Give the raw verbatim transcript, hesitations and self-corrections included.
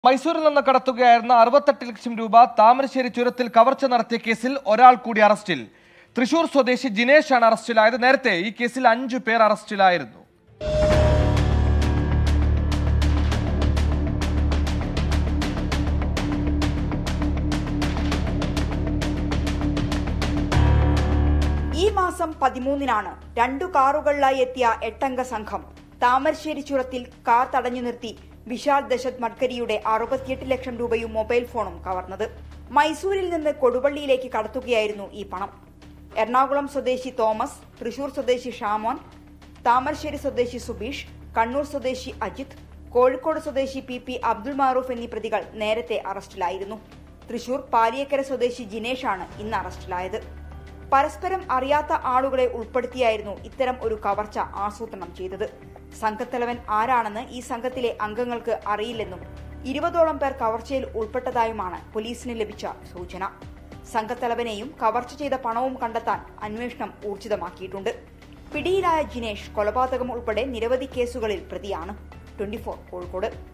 മൈസൂരിൽ നിന്ന് കടത്തുകയായിരുന്ന അറുപത്തെട്ട് ലക്ഷം രൂപ താമരശ്ശേരി ചുരത്തിൽ കവർച്ച നടത്തിയ കേസിൽ ഒരാൾ കൂടി അറസ്റ്റിൽ. തൃശൂർ സ്വദേശി ജിനേഷാണ് അറസ്റ്റിലായത്. നേരത്തെ ഈ കേസിൽ അഞ്ചു പേർ അറസ്റ്റിലായിരുന്നു. ഈ മാസം പതിമൂന്നിനാണ് രണ്ടു കാറുകളിലായി എത്തിയ എട്ടംഗ സംഘം താമരശ്ശേരി ചുരത്തിൽ കാർ തടഞ്ഞു നിർത്തി വിശാൽ ദശത് മഡ്കരിയുടെ അറുപത്തിയെട്ട് ലക്ഷം രൂപയും മൊബൈൽ ഫോണും കവർന്നത്. മൈസൂരിൽ നിന്ന് കൊടുവള്ളിയിലേക്ക് കടത്തുകയായിരുന്നു ഈ പണം. എറണാകുളം സ്വദേശി തോമസ്, തൃശൂർ സ്വദേശി ഷാമോൻ, താമരശ്ശേരി സ്വദേശി സുബീഷ്, കണ്ണൂർ സ്വദേശി അജിത്, കോഴിക്കോട് സ്വദേശി പി പി അബ്ദുൾ മാറൂഫ് എന്നീ പ്രതികൾ നേരത്തെ അറസ്റ്റിലായിരുന്നു. തൃശൂർ പാലിയക്കര സ്വദേശി ജിനേഷാണ് ഇന്ന് അറസ്റ്റിലായത്. പരസ്പരം അറിയാത്ത ആളുകളെ ഉൾപ്പെടുത്തിയായിരുന്നു ഇത്തരം ഒരു കവർച്ച ആസൂത്രണം ചെയ്തത്. സംഘത്തലവൻ ആരാണെന്ന് ഈ സംഘത്തിലെ അംഗങ്ങൾക്ക് അറിയില്ലെന്നും ഇരുപതോളം പേർ കവർച്ചയിൽ ഉൾപ്പെട്ടതായുമാണ് പോലീസിന് ലഭിച്ച സൂചന. സംഘത്തലവനെയും കവർച്ച ചെയ്ത പണവും കണ്ടെത്താൻ അന്വേഷണം ഊർജിതമാക്കിയിട്ടുണ്ട്. പിടിയിലായ ജിനേഷ് കൊലപാതകം ഉൾപ്പെടെ നിരവധി കേസുകളിൽ പ്രതിയാണ്. Twenty four Kozhikode.